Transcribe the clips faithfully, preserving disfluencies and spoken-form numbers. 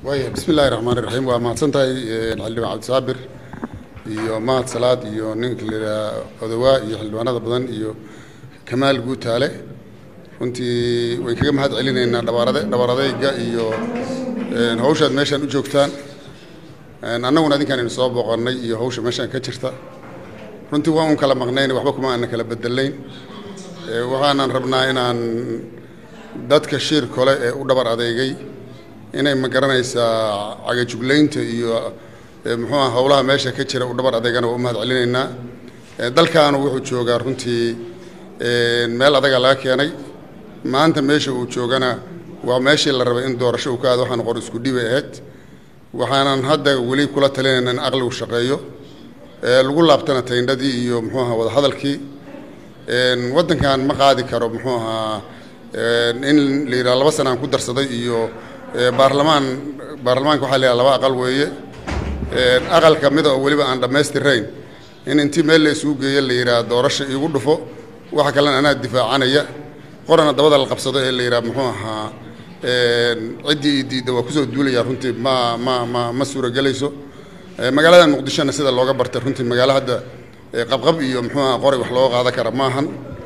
وي بسم الله الرحمن الرحيم وما سنتي الحلو عبد صابر iyo maad salaad iyo ninka la odawaa iyo xildhibaanada badan iyo kamaal guutaale runtii way kaga mahad celinaynaa dhabarade dhabaradayga iyo een hawshaad meeshan u joogtaan een annaguna idinkaan soo boqonnay iyo hawsha meeshan ka jirta runtii waan kala maqnayn waxba kuma aan kala bedelayn ee waxaan rabnaa inaan dadka shir kale ee u dhabar adeegay inay ma garanaysaa cagajugleynta iyo muxuu hawlaha meesha ka jira u dhabar adeegana oo mahad celinayna dalkaanu wuxuu joogaa runtii een meel adaga laga keenay maanta meesha uu joogana waa meeshii la rabay in doorasho uu ka aado waxaan qor isku dhibay ahayd waxaanan hadda wali kula talinaynaa in aqli uu shaqeeyo ee lagu laabtana tayndadii iyo muxuu ahaa wada hadalkii een wadankan ma qaadi karo muxuu ahaa in la yiraahdo laba sano aan ku darsaday iyo baarlamaan baarlamaanka waxa la yiraahdaa laba aqal weeye een aqal kamid ah oo waliba aan dhameystirayn in intii meel la isugu geeyo la yiraahdo doorasho igu dhufo waxa kale ana difaacanaya qorana dabada la qabsado ee la yiraahdo muxuu ahaa een cidii diiday waa ku soo duulaya runtii ma ma ma ma suura galayso magaalada muqdisho sida looga bartay runtii magaalada hadda qabqab iyo muxuu ahaa qori wax loo qaada kara maahan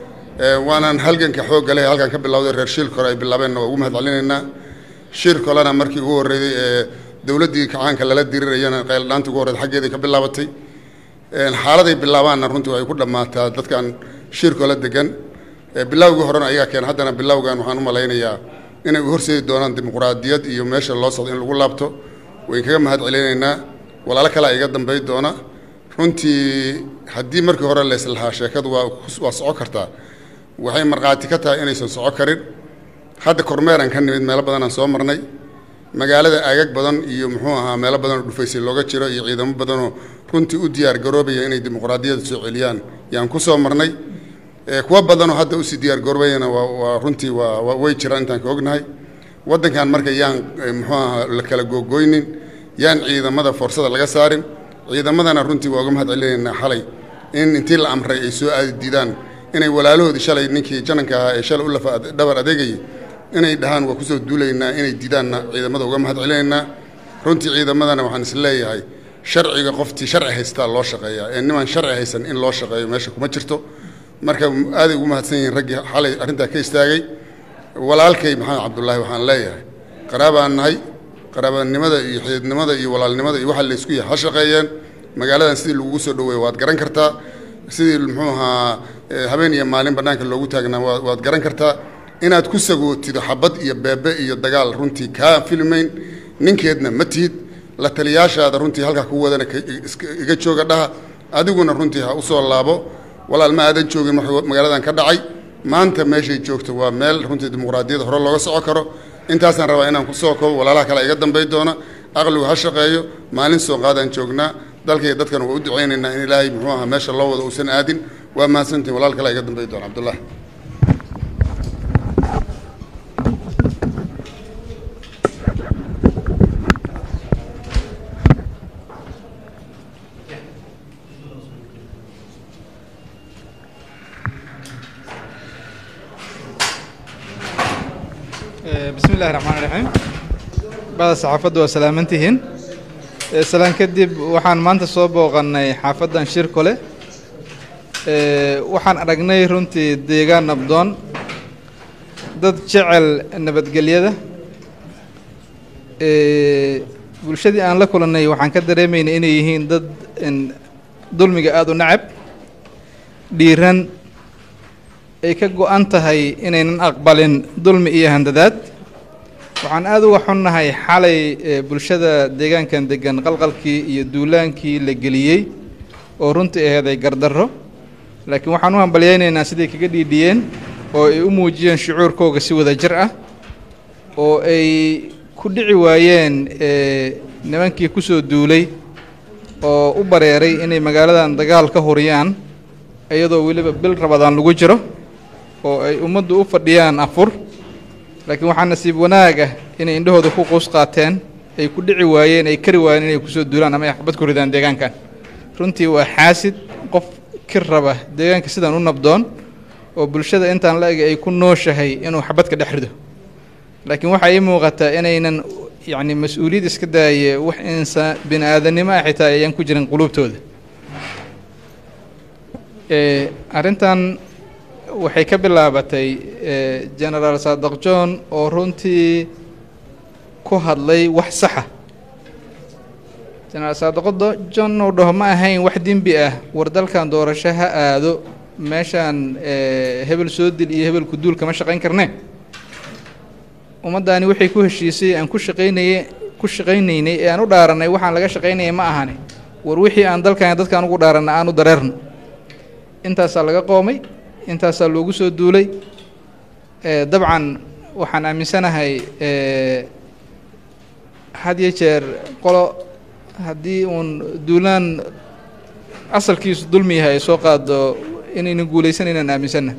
ee waanan halganka xoog galay halkan ka bilowday reer shil kore ay bilaabeen oo ugu mahad celinaynaa shir kolana markii ugu horeeyay ee dawladii kacaanka lala dirirayna qayl dhaanta ugu horeeyay xageedii ka bilaabatay een xaaladay bilaabaana runtii way ku dhamaataa dadkan shir kale degan ee bilawga horena ayaga keen haddana bilawgan waxaan u maleynayaa inay u horseedi doonaan dimuqraadiyad iyo meesha loo socdo in lagu laabto way kaga mahad celinaynaa walaalo kale iga dambeey doona runtii haddii markii hore la islahaa sheekadu waa waa soco kartaa waxay marqaati ka tahay inaysan soco karin hadda kormeeran ka nimid meelo badan aan soo marnay magaalada aagag badan iyo muxuu ahaa meelo badan oo dhufaysay looga jiro iyo ciidamo badan oo runtii u diyaar garoobaya inay dimuqraadiyadda soo celiyaan yaan ku soo marnay ee kuwa badan oo hadda u si diyaar garoobayna waa runtii waa way jiraan intaan ka ognahay wadankan marka yaan muxuu ahaa la kala googooynin yaan ciidamada fursada laga saarin ciidamadana runtii waa uga mahad celinaynaa xalay in intii la amray ay soo aadi diidaan inay walaalahoodii shalay ninkii jananka ahaa ee shalay u lafa dhabar adeegayay inay dhahaan waa ku soo duulaynaa inay diidaanna ciidamada uga mahad celinaynaa runtii ciidamadana waxaan is leeyahay sharciga qoftii sharci haystaa loo shaqeeyaa ee niman sharci haysan in loo shaqeeyo meesha kuma jirto marka aad ugu mahadsan yihiin raggii xalay arrintaa ka istaagay walaalkay maxamed cabdullaahi waxaan leeyahay qaraabaan nahay qaraabanimada iyo xididnimada iyo walaalnimada iyo waxa la isku yahay ha shaqeeyeen magaaladan sidii lagu soo dhaweeyo waad garan kartaa sidii muxuu ahaa habeen iyo maalin banaanka loogu taagnaa waad garan kartaa inaad ku sagootido xabad iyo beebe iyo dagaal runtii ka filmayn ninkeedna ma tihid la taliyaashaada runtii halka ku wadana iga jooga dhaha adiguna runtii ha u soo laabo walaal ma aadan joogin magaaladan ka dhacay maanta meeshay joogto waa meel runtii dimuqraadiyadda hore looga soco karo intaasaan rabaa inaan ku soo koobo walaalaha kale iga dambeey doona aqligu ha shaqeeyo maalin soo qaadaan joognaa dalka iyo dadkan waa u duceynaynaa in ilaahay muxuu ahaa meesha loo wado uusan aadin waa mahadsantihin walaal kale iga dambeey doona cabdullaahi بسم الله الرحمن الرحيم بعد صحافة وسلامتهن سلام كدب وحن ما أنت صوب وغني حافظا شركله وحن أرجني رنتي ديجان نبضان ضد شعل النبت جليده والشدي أنا لكل إني وحن كدر يمين إني هين ضد إن ظلم جاء نعب ديرن كجو أنت هاي إن أقبلن ظلم إيه هندات وعن هذا وحنا هاي حالي بالشدة دجان كان دجان قلقل كي يدولان كي لجليي ورنت هذا يقدره لكن وحنوهم بليين الناس دي كجدي دين ويموجين شعور كوج سوى ذا جرأة وأي كل عوايين نمان كي كسو دولي وأبريري إني مقالة دجال كهوريان أيضا ويلي بالرمضان لوجره وأي أمد أفرديان أفر لكن waxaan nasiib wanaaga in indhahooda ku qoos qaateen ay ku dhici waayeen ay kari waayeen inay ku soo duulaan ama ay xabad ku ridaan deegaankan runtii waa xaasid qof ka raba deegaanka sidan u nabdoon oo bulshada intaan la eg ay ku nooshahay inuu xabad ka dhex rido laakiin waxa ay muuqataa inaynan يعني مسؤولية إسكداية وح إنسان بني آدم ما حتى ينكو جرين قلوب تود أرنتان waxay ka bilaabatay General Saadaq John oo runtii ku hadlay wax sax ah General Saadaq John oo dhaho ma ahayn wax dembi ah war dalkan doorashaha aado meeshan hebel soo dil iyo hebel ku duul kama shaqayn karnaa umadani waxay ku heshiisay aan ku shaqaynay ku shaqaynaynay ee aan u dhaaranay waxaan laga shaqaynay ma ahane war wixii aan dalkan dadkan ugu dhaaranay aan u dareerno intaas laga qoomay intaas loogu soo duulay ee dabcan waxaan aaminsanahay ee had iyo jeer qolo hadii uun duulaan asalkiisu dulmi yahay soo qaado inaynu guuleysanayna aaminsanahay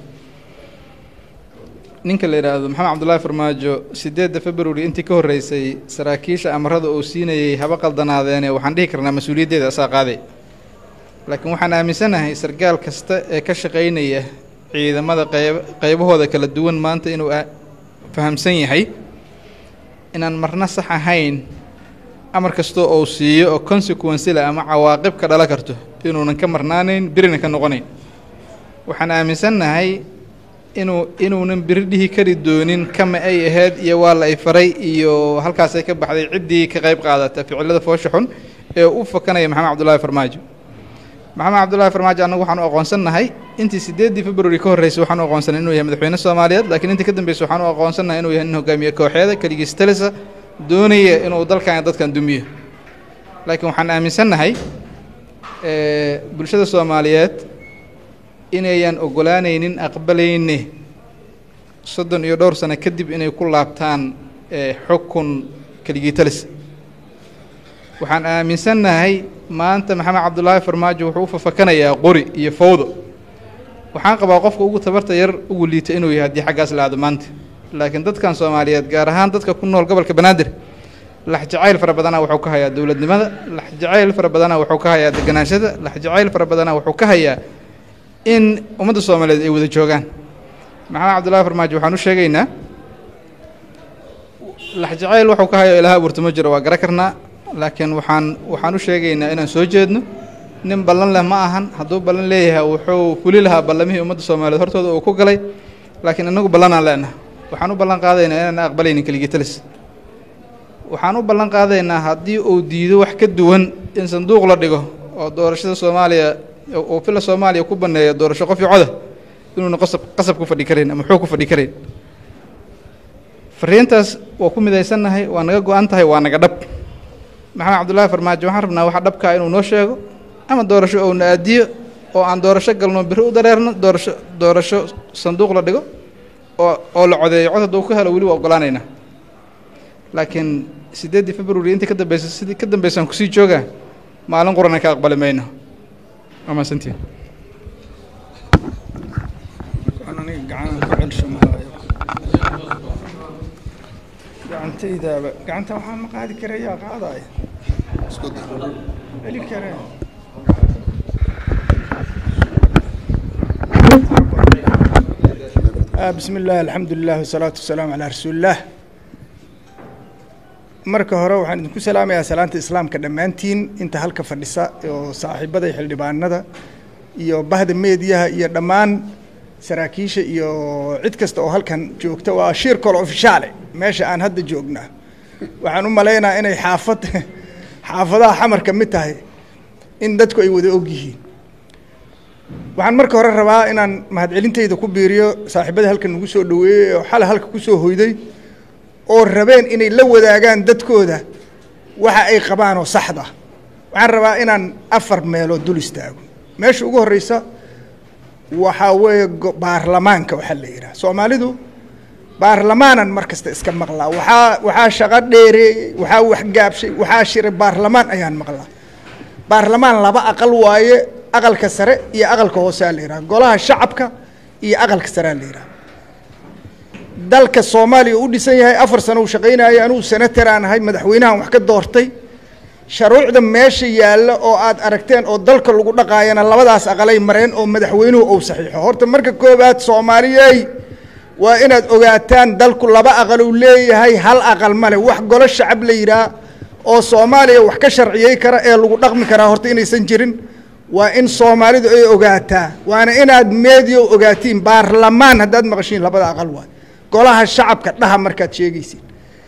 ninka la yiraahdo Maxamed Cabdullaahi Farmaajo sideedda February intii ka horeysay saraakiisha amarada oo siinayay haba qaldanaadeen waxaan dhihi karnaa mas'uuliyadeeda asaa qaaday laakiin waxaan aaminsanahay sargaal kasta ee ka shaqeynaya ciidamada qaybahooda kala duwan maanta inuu fahamsan yahay inaan marna sax ahayn amar kasto oo siiyo oo consequence la ama cawaaqib ka dhala karto inuunan ka marnaaneyn birina ka noqonayn waxaan aaminsanahay inuu inuunan biri dhihi kari doonin kama ay ahayd iyo waa la ay faray iyo halkaas ay ka baxday ciddii ka qayb qaadata ficilada foosha xun ee u fakanaya Maxamed Cabdullaahi Farmaajo Maxamed Cabdullaahi Farmaajo anagu waxaan u aqoonsanahay intii sideedda February ka horeysay waxaan u aqoonsanahay inuu yahay madaxweyne Soomaaliyeed laakiin intii ka dambeysay waxaan u aqoonsanahay inuu yahay hogaamiye kooxeeda kaligiis talisa doonaya inuu dalkan dadkan dumiyo laakiin waxaan aaminsanahay ee bulshada Soomaaliyeed inayaan ogolaanaynin aqbalayne soddon iyo dhowr sano kadib inay ku laabtaan ee xukun kaligii talis waxaan aaminsanahay maanta Maxamed Cabdullaahi Farmaajo wuxuu u fafakanayaa qori iyo fawdo waxaan qabaa qofka ugu tabarta yar ugu liita inuu yahay hadii xaggaas la aado maanta laakiin dadkan Soomaaliyeed gaar ahaan dadka ku nool gobolka Banaadir lax jacayl fara badan wuxuu ka hayaa dawladnimada lax jacayl fara badan wuxuu ka hayaa deganaanshaha lax jacayl fara badan wuxuu ka hayaa in ummadda Soomaaliyeed ay wada joogaan Maxamed Cabdullaahi Farmaajo waxaan u sheegaynaa lax jacayl wuxuu ka hayaa ilaaha burtimo jiro waa gara karnaa laakiin waxaan waxaan u sheegaynaa inaan soo jeedno nin ballan leh ma ahan hadduu ballan leeyahay wuxuu fuli lahaa ballamihii ummadda Soomaaliyeed hortooda uu ku galay laakiin anagu ballan aan leenahay waxaan u ballan qaadaynaa inaan aqbalaynin kaligii talis waxaan u ballan qaadaynaa haddii uu diido wax ka duwan in sanduuq la dhigo oo doorashada Soomaaliya oo fila Soomaaliya ku baneeyo doorasho qof iyo cod inuu qasab qasab ku fadhi kareen ama xog ku fadhi kareen fariintaas waa ku midaysanahay waa naga go'an tahay waa naga dhab Maxamed Cabdullaahi Farmaajo waxaan rabnaa waxa dhabka inuu noo sheego ama doorasho oo naadiyo oo aan doorasho galno biri u dareerno doorasho doorasho sanduuq la dhigo oo oo la codeeyo cod haduu ka helo wali waa ogolaanayna laakiin sideedda February intii ka dambeysay sidii ka dambeysay ku sii jooga maalin qurana ka aqbali mayno ama santii أنا قاعد أقول شو مهاي قاعد إذا قاعد توهم قاعد كريا قاعد هاي اللي كريا بسم الله الحمد لله والصلاة والسلام على رسول الله marka hore waxaan idinku salaamayaa salaanta islaamka dhamaantiin inta halka fadhisa oo saaxiibada xildhibaanada iyo bahda meediyaha iyo dhamaan saraakiisha iyo cid kasta oo halkan joogta waa shir kale official meesha aan hadda joognaa waxaan u maleynayaa inay xaafad xaafadaha xamarka mid tahay in dadku ay wada og yihiin waxaan marka hore rabaa inaan mahadcelintayda ku biiriyo saaxiibada halkan ugu soo dhaweeyay oo xal halka ku soo hoyday oo rabeen inay la wadaagaan dadkooda waxa ay qabaan oo saxda waxaan rabaa inaan afar meelood dul istaago meesha ugu horeysa waxa weeye baarlamaanka waxa la yiraahdo Soomaalidu baarlamaanan markasta iska maqlaa waxa waxa shaqo dheereeyay waxa wax gaabshay waxa shir baarlamaan ayaan maqlaa baarlamaan laba aqal waaye aqalka sare iyo aqalka hoose la yiraahdo golaha shacabka iyo aqalka sare la yiraahdo dalka Soomaaliya u dhisan yahay afar sano u shaqeynaayo anuu senator aan ahay madaxweynahan wax ka doortay sharuucda meesha yaalla oo aad aragteen oo dalka lagu dhaqaayana labadaas aqalay mareen oo madaxweynuhu uu saxiixo horta marka koobaad Soomaaliyay وإن أوجاتان دل كل بقى قالوا لي هاي هل أقل ماله وح قول الشعب ليرا أو صومالي وح كشرعية كرا لو رقم كرا هرتين يسنجرين وإن صومالي دو أوجاتا وأنا إن أد ميديو أوجاتين برلمان هداد مغشين لبدا أقل واحد قولها الشعب كتلها مركز شيء جيسين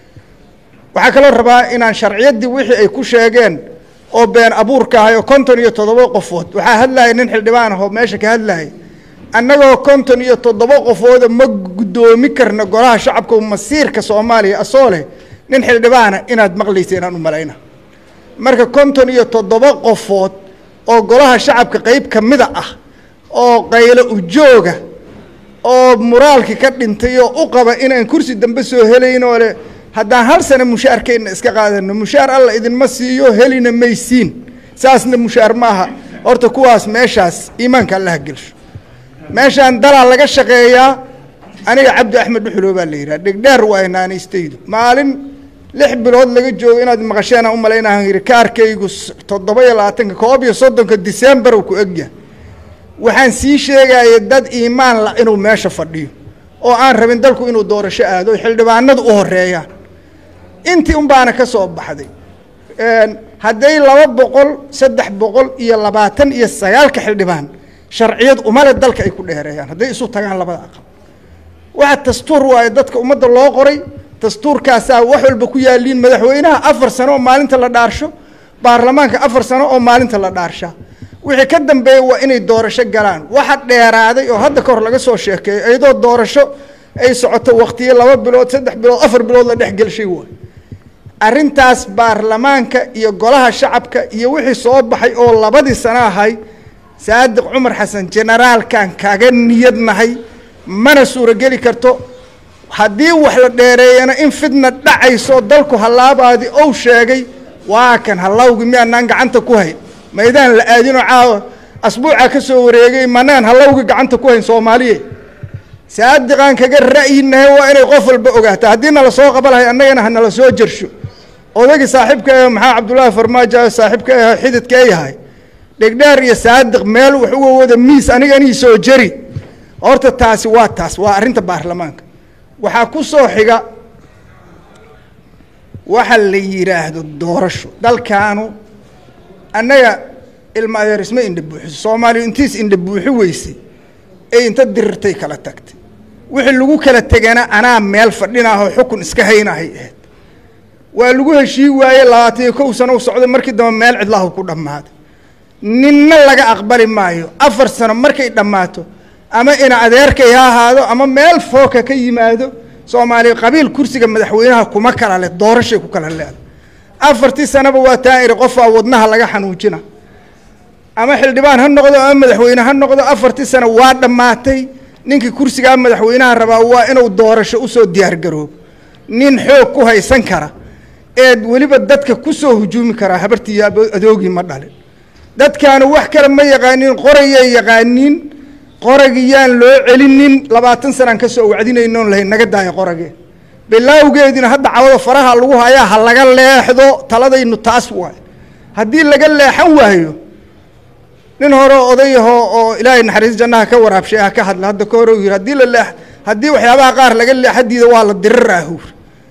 وحكى الربا إن شرعية دي وحي أي كوشاجين أو بين أبوركا هاي كونتون يتطبق قفوت وحهلا ننحل دبان هو ماشي كهلا أنه كونتون يتطبق قفوت مجدو مكرنا قولها شعبكم مسير كصومالي أصوله ننحل دبان إن أد مغليسين أنو ملاينا مركز كونتون يتطبق قفوت أو قولها شعب كقيب كمدة أو قيل وجوجة أو مرالك كدين تيو أقبة إن كرسي دنبسو هلين ولا هذا هل سنة مشار كين إسكاقادن مشار الله إذن مسيو هلين ميسين ساسنا مشار معها أرتكواس ماشاس إيمان كالله قلش ماشان دلع لك الشقية أنا عبد أحمد بحلوب الليرة دقدار وإنا نستيدو مالين لحب الوضع لك جو إنا مغشانا أم لينا هنغير كاركيغوس تضبايا لاتنك كوابي صدنك ديسمبر وكو أجيا waxaan sii sheegay dad iimaan la inuu meesha fadhiyo oo aan rabin dalku inuu doorasho aado xildhibaanadu u horeeyaan intii un baana ka soo baxday een haday laba boqol saddex boqol iyo labaatan iyo sagaal ka xildhibaan sharciyad umada dalka ay ku dheereeyaan haday isu tagaan labada aqal waxa dastuur waa dadka umada loo qoray dastuurkaas wax walba ku yaaliin madaxweynaha afar sano oo maalinta la dhaarsho baarlamaanka afar sano oo maalinta la dhaarsho wixii ka dambeeyay waa inay doorasho galaan waxa dheeraaday oo hadda ka hor laga soo sheekay ayadoo doorasho ay socoto waqtiyo laba bilood saddex bilood afar bilood la dhex galshay waa arintaas baarlamaanka iyo golaha shacabka iyo wixii soo baxay oo labadii sano ahay Saadiq Umar Xasan generaalkan kaaga niyadnahay mana suura gali karto haddii wax la dheereeyana in fidna dhacayso dalku halaabaadi oo sheegay waa kan halawgi miyaanaan gacanta ku hay ميدان الآدين عاو أسبوع كسو وريجي منان هلاوي قعنت كوين صومالية سأدقان كجر رأي إنه هو إنه قفل بقعته هدينا لسوق قبلها أننا هن لسوق جرشو وذاك صاحبك محا عبد الله فرماجة صاحبك حدت كأي هاي لقدر يصدق مال وحوه وذا ميس أنا جاني سو جري أرت التاس واتاس وأرنت بارلمانك وحكوسو حاجة وحل يراه الدورشو دل كانوا أنا المعيار اسمه إن دبوح الصومالي انتيس إن دبوح ويسي أي أنت درتي كلا تكت وحلقو كلا تجانا أنا مال فردنا هو حكم إسكهينا هي ولقوه شيء ويا لا تيكو سنة وصعود مركز دم مال عدله كله ما هذا نين لقى أقبل مايو أفر سنة مركز دماته أما إن أديرك يا هذا أما مال فوق كي ماذا صومالي قبيل كرسي جم مدحوينها كمكر على الدورش وكل هالله أفرتي سنة بواتائر قفا وضنها لقى حنوجنا أما حلدبان هالنقطة أما مدحوينها هالنقطة أفرتي سنة واد ماتي نينك كرسي جم مدحوينها ربا وإنه الدورش أسود ديار جروب نين حوكو هاي سنكرة إد ولي بدتك كسو هجومي كرا حبرتي يا أدوجي مدلل دت كانوا وحكر ما يغانين قرية يغانين قريان لو علنين لبعتن سنة كسو وعدين إنهم له نجد هاي قرية بالله وجدين هذا عوض فرها لوها يا هلا قال له حذو تلاذي إنه تاسوى هدي اللي قال له حوهيو ننهر قضيه أو إلهي نحرز جناه كورها بشيء كهد لهذا كورو هدي له هدي وحيابها قار لقال له حدي ذوال الدرة هو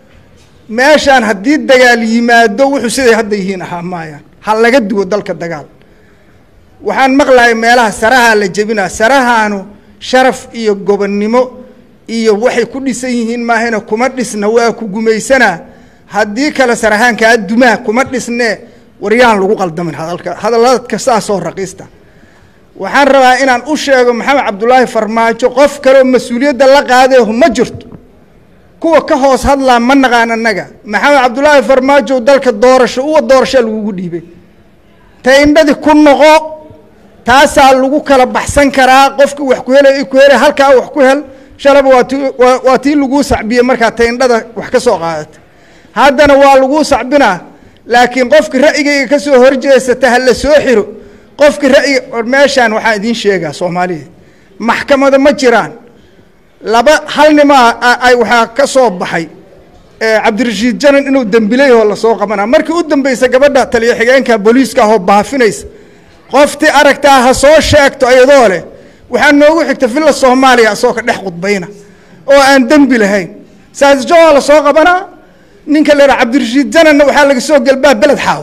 ماشان هدي الدجال يمادو وحسي هدي هنا حمايا هلا قد ودلك الدجال وحن مغلى مالها سرها اللي جبنا سرها إنه شرف إيو جبنيمو إيو وحي كل سيهين ما هنا كمدرس نواك وجميسنا هدي كلا سرهان كأدماء كمدرس نه وريان لقوا قلد من هذا هذا الله كساس الرقيسته وحن رأى إن أشياء محمد عبد الله فرماجو قف كلام مسؤولية دلق هذا هم مجرد كوا كهوس هذا من نغان النجا محمد عبد الله فرماجو دلك الدورش هو الدورش الوجودي به تين بدي كل نقاء تاسع لقوا كلا بحسن كرا قف وحكوهلا يكوهلا هالكا وحكوهل شرب واتي واتي لقوا صعبية مركا تين بدي وحكسو قاعد هذا نوال لقوا صعبنا لكن قفك رأيك كسو هرجة ستهل سوحر قفك رأي ماشان وحادين شيء صومالي محكمة مجران لبا حلنا ما أي وحا كسو بحي عبد الرشيد جنن إنه دمبليه ولا سوق منا مركي قدام بيس قبضة تلي حجين كبوليس كهو بافنيس قفتي أركتها صوت شاكتو أي دولة وحنا نروح اكتفل الصومالي أسوق نحقد بينا oo aan dembi lahayn saasjo waa la soo qabanaa ninka la yidhaha cabdirashiid jananna waxaa laga soo gelbaa beled xaawo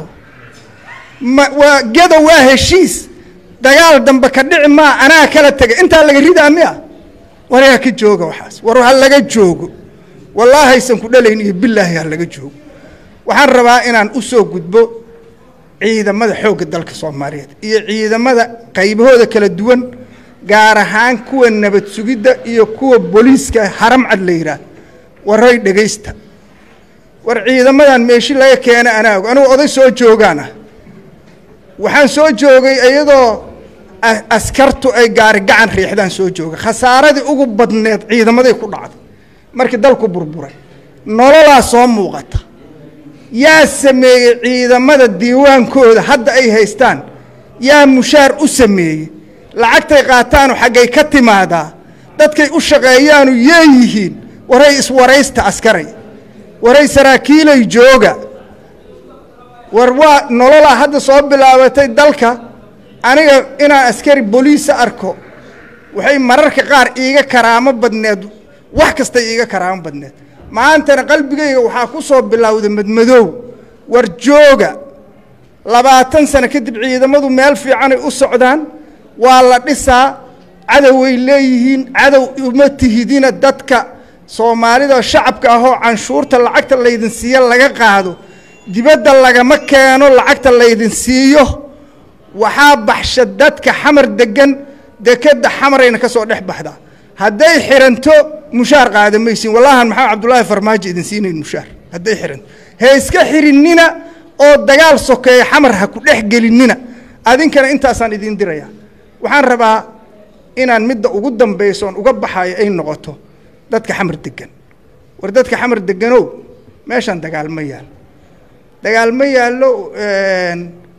ma waa gedo waa heshiis dagaal dambe ka dhici maa anaa kala tegay intaa laga ridaa miya waryaa ka jooga waxaas war ha laga joogo wallaahi aysan ku dhalayn iyo bilaahi ha laga joogo waxaan rabaa inaan u soo gudbo ciidamada xoogga dalka Soomaaliyeed iyo ciidamada qaybahooda kala duwan gaar ahaan kuwa nabad sugidda iyo kuwa booliiska haram cad la yiraahdo waray dhageysta war ciidamadan meeshii laga keenay anaagu anigu oday soo joogaana waxaan soo joogay iyadoo askartu ay gaari gacan riixdaan soo joogay khasaaradii ugu badneed ciidamaday ku dhacday markii dalku burburay nololaa soo muuqata yaa sameeyay ciidamada diiwaankooda hadda ay haystaan yaa mushaar u sameeyay lacagtay qaataan xaggay ka timaadaa dadkay u shaqeeyaan u yeeyihiin waray iswaraysta askaray waray saraakiilay jooga war waa nolola hadda soo bilaabatay dalka aniga inaan askari booliis arko waxay mararka qaar iiga karaamo badneed wax kasta iiga karaamo badneed maantana qalbigayga waxaa ku soo bilowday madmadow war jooga labaatan sano kadib ciidamadu meel fiican ay u socdaan waa la dhisaa cadow way leeyihiin cadow uma tihidina dadka Soomaalida shacabka ah oo canshuurta lacagta la idin siiyo laga qaado dibadda lagama keeno lacagta la idin siiyo waxaa baxsha dadka xamar degan dekada xamarayna ka soo dhex baxda hadday xiranto mushaar qaadamaysin wallahi maxamed cabdullaahi farmaajo idin siinay mushaar hadday xiranto heeska xirinina oo dagaal sokeey xamar ha ku dhex gelinina adinkana intaasaan idin diraya waxaan rabaa inaan midda ugu dambayso uga baxayo ay noqoto dadka xamar degan war dadka xamar deganow meeshan dagaal ma yaal dagaal ma yaalo een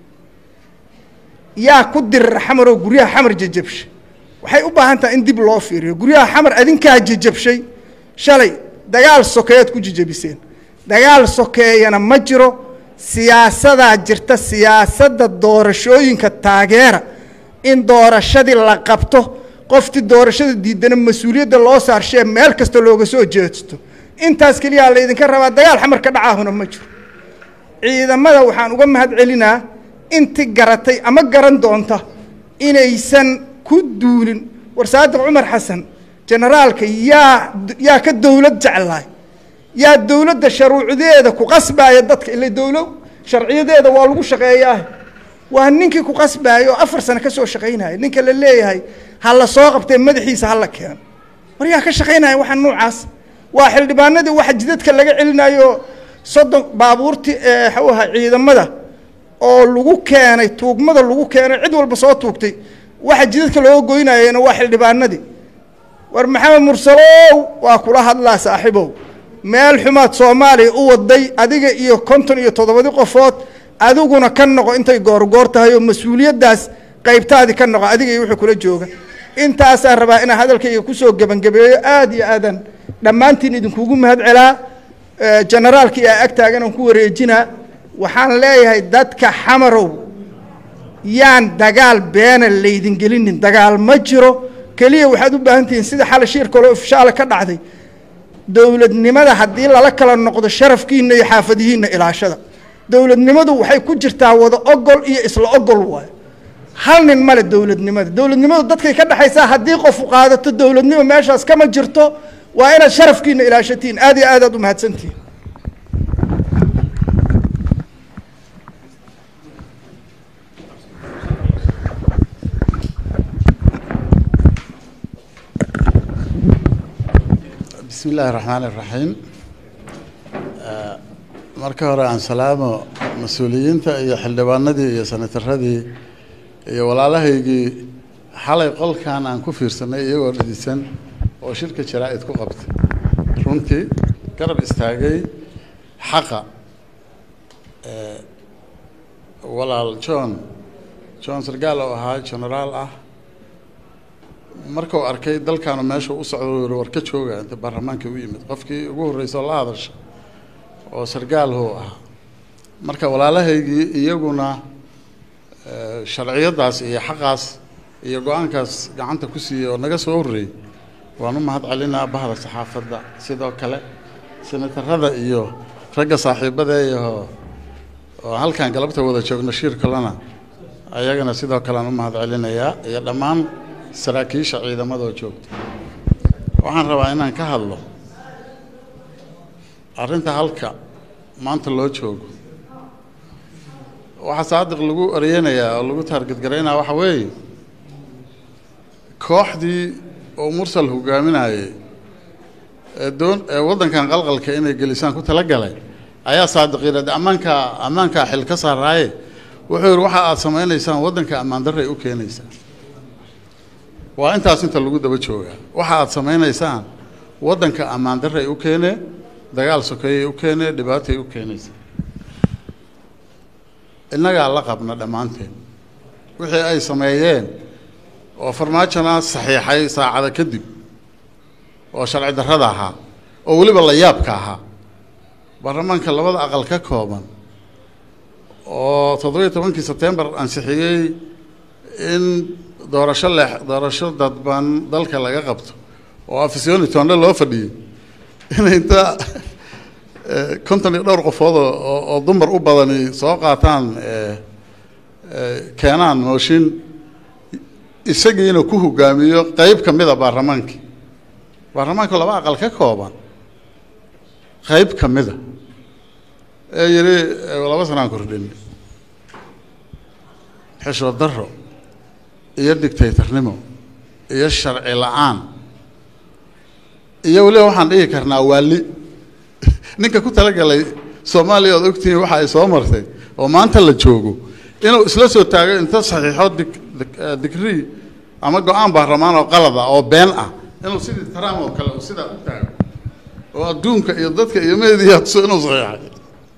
yaa ku dir xamar oo guriyaha xamar jajabshay waxay u baahan tahay in dib loo fiiriyo guriyaha xamar adinkaa jajabshay shalay dagaal sokeeyad ku jajabiseen dagaal sokeeyana ma jiro siyaasada jirta siyaasada doorashooyinka taageera in doorashadii la qabto qofti doorashada diidana mas'uuliyadda loo saarshay meel kasta looga soo jeesto intaas kaliya la idinka rabaa dagaal xamar ka dhacaahuna ma jiro ciidamada waxaan uga mahad celinaa inti garatay ama garan doonta inaysan ku duulin war Saadiq Umar Xasan generaalka yaa yaa ka dawlad jeclaay yaa dawladda sharciyadeeda ku qasbaya dadka ilaa dawlad sharciyadeeda waa lagu shaqeeyaa waa ninkii ku qasbaayo afar sano ka soo shaqeynaya ninka la leeyahay hal soo qabtay madaxiisa hal keen war yaa ka shaqeynaya waxa noocaas waa xildhibaanadii waxa jidadka laga celinayo soddon baabuurti ee xawaha ciidamada oo lagu keenay tuugmada lagu keenay cid walba soo tuugtay waxa jidadka loo gooynaayeen waa xildhibaanadii war maxamed mursalow waa kula hadlaa saaxiibow meel xumaad Soomaaliya u waday adiga iyo konton iyo toddoba qofood adiguna kan noqo intay goor goor tahay oo mas'uuliyadaas qaybtaadi kan noqo adiga iyo wixii kula jooga intaas aan rabaa in hadalkayga ku soo gabangabeeyo aad iyo aadan dhamaantiin idinkugu mahad celaa generaalka ee ag taagan oo ku wareejina waxaan leeyahay dadka xamarow yaan dagaal beena leedin gelinin dagaal ma jiro kaliya waxaad u baahan tihiin sida xal shir kale oo fishaal ka dhacday dawladnimada hadii la kala noqdo sharafkiina iyo xaafadihiina ilaashada dawladnimadu waxay ku jirtaa wada ogol iyo isla ogol waay hal nin male dawladnimada dawladnimadu dadkay ka dhaxaysaa hadii qof qaadato dawladnimo meeshaas kama jirto waa inaad sharafkiina ilaashatiin aad iyo aad aad u mahadsantiin بسم الله الرحمن الرحيم marka hore aan salaamo mas'uuliyiinta iyo xildhibaanadii iyo sanataradii iyo walaalahaygii xalay qolkan aan ku fiirsanay iyagoo dhisan oo shirka jaraa'id ku qabtay runtii garab istaagay xaqa ee walaal John John sargaal oo ahaa generaal ah markuu arkay dalkaanu meesha u socdo war ka jooga inta baarlamaanka u yimid qofkii ugu horeysay la hadashay oo sargaal hoo ah marka walaalahaygii iyaguna sharciyadaas iyo xaqaas iyo go'aankaas gacanta ku siiyay oo naga soo horeeyay waanu mahad celinaa bahda saxaafadda sidoo kale senatarada iyo ragga saaxiibada iyo oo halkan galabta wada joogna shirkalana ayagana sidoo kale aan u mahad celinayaa iyo dhammaan saraakiisha ciidamada joogta waxaan rabaa inaan ka hadlo arrinta halka maanta loo joogo waxa saadiq lagu oreynayaa oo lagu target gareynaa waxa weeye kooxdii oo mursal hogaaminayay ee doon ee wadankan qalqalka inay gelisaan ku tala galay ayaa saadiqiinada amaanka amaanka xil ka saaraaye wuxuu yiri waxa aad sameeynaysan wadanka amaan darray u keenaysaa waa intaas inta lagu daba joogaa waxa aad sameeynaysan wadanka amaan darray u keenee dagaal sokeeyay u keenee dhibaatay u keenaysaa innaga la qabna dhamaanteen wixii ay sameeyeen oo farmaajana saxiixay saacada kadib oo sharci darrada ahaa oo waliba la yaabka ahaa baarlamaanka labada aqal ka kooban oo toddoba iyo tobankii September ansixiyay in doorasho leex doorasho dadban dalka laga qabto oo afisyooni toona loo fadhiyay in inta konton iyo dhowr qofood oo oo dumar u badani soo qaataan ee keenaan mooshin isagiina ku hogaamiyo qayb kamid ah baarlamaanka baarlamaanka laba aqal ka kooban qayb kamid ah ee yiri laba sanaan kordhin xisho darro iyo dictatornimo iyo sharci la'aan iyo wali waxaan dhigi karnaa wali ninka ku tala galay Soomaaliya oo ogtiin waxa ay soo martay oo maanta la joogo inuu isla soo taago inta saxiixo digrii ama go'aan baarlamaan oo qalad ah oo been ah inuu sidii Trump oo kale sida u taago oo adduunka iyo dadka iyo meediyaha soo inuu saxiixay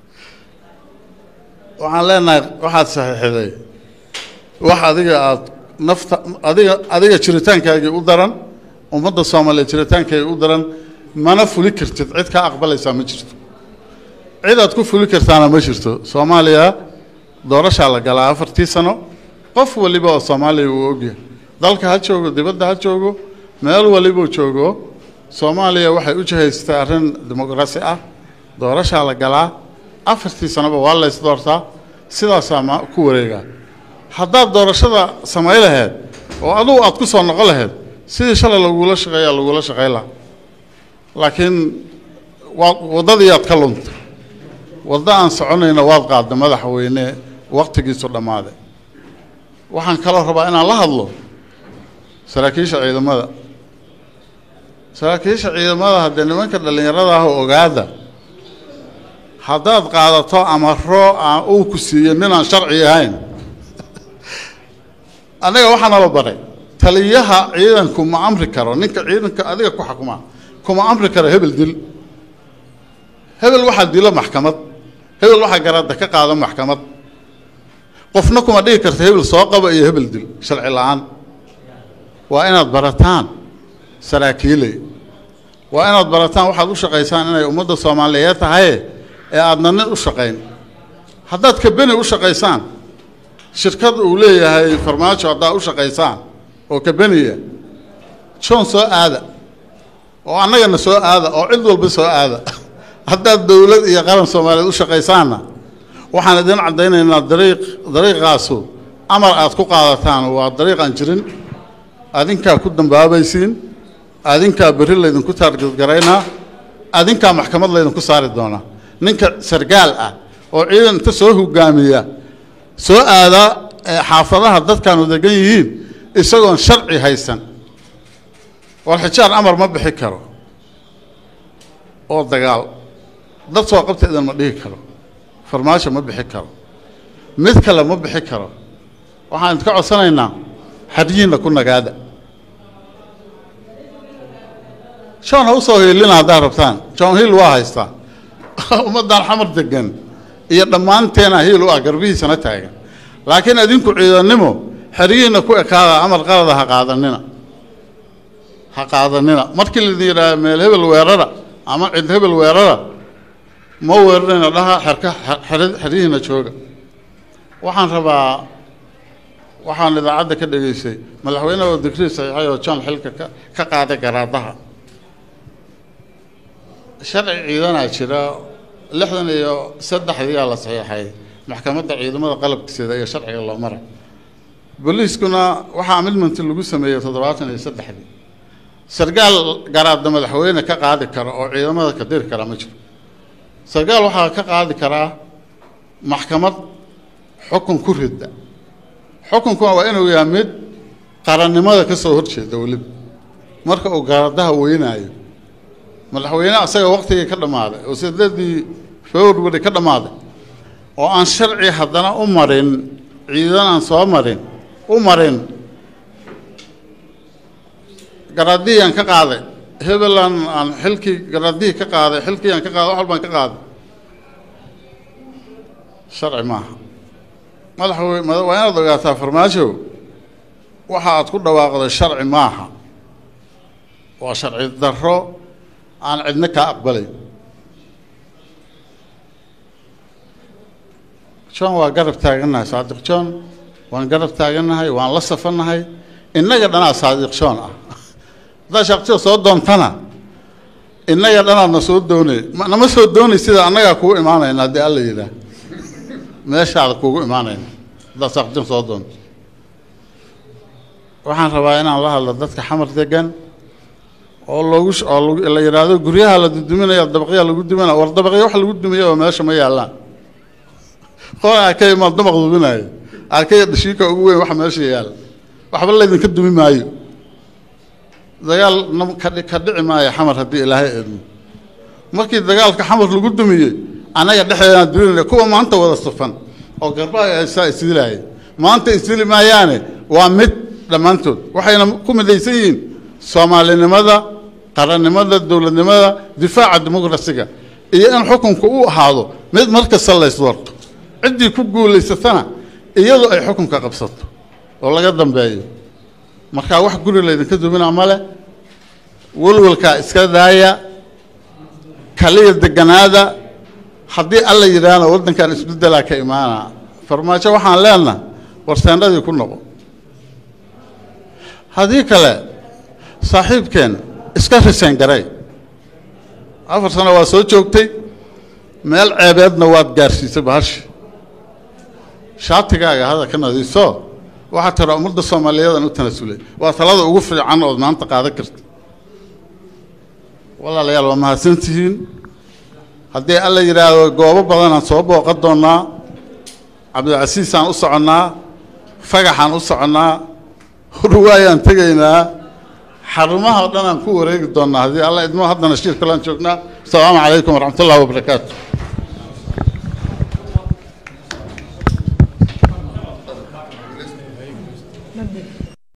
waxaan leenahay waxaad saxiixday wax adiga aad nafta adiga adiga jiritaankaaga u daran ummadda Soomaaliyeed jiritaankaaga u daran mana fuli kartid cid ka aqbalaysa ma jirto cid aad ku fuli kartaana ma jirto Soomaaliya doorasho la galaa afartii sano qof waliba oo Soomaaliya uu ogyahay dalka ha joogo dibadda ha joogo meel waliba uu joogo Soomaaliya waxay u jihaystaa arrin dimuqraasi ah doorasho la galaa afartii sanaba waa la is doortaa sidaas ama ku wareega haddaad doorashada sameey lahayd oo adigu aad ku soo noqon lahayd sidii shalay lagula shaqeeyaa lagula shaqeeyla laakiin wadadii aad ka luntay wadda aan soconayna waad qaadda madaxweyne waqtigiisu dhamaaday waxaan kala rabaa inaan la hadlo saraakiisha ciidamada saraakiisha ciidamada hadda nimanka dhalinyarada ah oo ogaada haddaad qaadato ama roo aan uu ku siiyo ninaan sharci ahayn anaga waxaan la baray taliyaha ciidanku ma amri karo ninka ciidanka adiga ku xukuma kuma amri karo hebel dil hebel waxa dilo maxkamad hebel waxa garada ka qaado maxkamad qofna kuma dhigi karto hebel soo qaba iyo hebel dil sharci la'aan waa inaad barataan saraakiilay waa inaad barataan waxaad u shaqeysaan inay ummadda Soomaaliyeed tahay ee aadna nin u shaqeyn haddaad ka bani u shaqeysaan shirkad uu leeyahay farmaajo haddaad u shaqeysaan oo ka baniya joon soo aada oo annagana soo aada oo cid walba soo aada haddaad dawlad iyo qaran Soomaaliyeed u shaqeysaana waxaan idin cadeynaynaa dariiq dariiqaasu amar aad ku qaadataan waa dariiq aan jirin adinka ku dambaabaysiin adinka bari leedin ku target gareynaa adinka maxkamad leedin ku saari doona ninka sargaal ah oo ciidan inta soo hogaamiya soo aada xaafadaha dadkan u degan yihiin isagoon sharci haysan wal xijaar amar ma bixi karo oo dagaal dad soo qabtay ma dhigi karo farmaasho ma bixi karo mid kale ma bixi karo waxaan ka codsanaynaa xadiina ku nagaada شلون هوصل لنا داربتان شلون هي الواهيستا ومدان حمر دقن هي ضمانتنا هي لو اقربي سنه تاغن لكن ادينكو ciidanimo xariina ku ekaada amal qalad ha qaadanina ha qaadanina markii la diiraa meel hebel weerara ama cid hebel weerara ma weerarina dhaha xarka xariina jooga waxaan rabaa waxaan idaacadda ka dhageysay madaxweynaha oo digrii saxiixay oo John xilka ka qaaday garaadaha sharci ciidana jira lixdan iyo saddex ayaa la saxiixay maxkamadda ciidamada qalabka sida iyo sharciga loo maray booliiskuna waxa amendment lagu sameeyay toddobaatan iyo saddex sargaal garaadda madaxweyne ka qaadi kara oo ciidamada ka diri kara ma jiro sargaal waxa ka qaadi kara maxkamad xukun ku ridda xukunku waa inuu yahay mid qarannimada ka soo horjeeda waliba marka uu garaadaha weynayo madaxweynaha asaga waqtiga ka dhamaaday oo sidadii February ka dhamaaday oo aan sharci haddana u marin ciidan aan soo marin u marin garaadii aan ka qaaday hebelan aan xilki garaadii ka qaaday xilki aan ka qaaday wax walbaan ka qaaday sharci maaha madaxweyne madaxweynaha dogaataa farmaajo waxa aad ku dhawaaqday sharci maaha waa sharci darro aan cidna ka aqbalay John waa garab taaganahay Saadiq John waan garab taaganahay waan la safanahay innaga dhanaa Saadiq John ah da shaqti soo doontana innaga dhanaa na soo doonay nama soo doonay sida annaga ku imaanayna hadii alla yiraahdo meeshaada kugu imaanayna da shaqti soo doonto waxaan rabaa inaan la hadlo dadka xamar degan oo loogu oo la yiraahdo guryaha la duduminayo dabaqyada lagu duminayo war dabaqyo wax lagu duminayo meesha ma yaalaan qoraa kay ma dabaq duminayo arkay dhashiika ugu weyn wax meesha yaal waxba la idin ka dumi maayo dagaal ka ka dhici maayo xamar hadii ilaahay eedmo markii dagaalka xamar lagu dumiyay anaga dhaxeena duminay kuwa maanta wada safan oo garbaha ay saa isdilaay maanta isdili maayaane waa mid dhamaantood waxayna ku midaysan yihiin Soomaalinimada qarannimada dawladnimada difaaca dimuqraasiga iyo in xukunku uu ahaado mid marka salays warto cidii ku guuleysatana iyadoo ay xukunka qabsato oo laga dambeeyo marka wax guri la idinka dubina male walwalka iska daaya kaliya deganaada hadii alla yiraahdo wadankan isbedela ka imaana farmaajo waxaan leenahay warsaanadii ku noqo hadii kale saaxiibkeen iska risan garay afar sano waa soo joogtay meel ceebeedna waad gaarsiisay bahash shaatigaaga hada ka nadiiso waxa tara umada Soomaaliyeed u tanasulay waa talada ugu fiican oo maanta qaadan kartay walaalayaal waa mahadsantihiin hadii alla yiraahdo goobo badan aan soo booqan doonaa Cabdilcasiis aan u soconaa fagaxan u soconaa ruwaayaan tagaynaa xarumaha dhan aan ku wareegi doonaa hadii alla idmo haddana shirka lan joognaa assalaamu calaykum waraxmatullaahi wabarakaatuh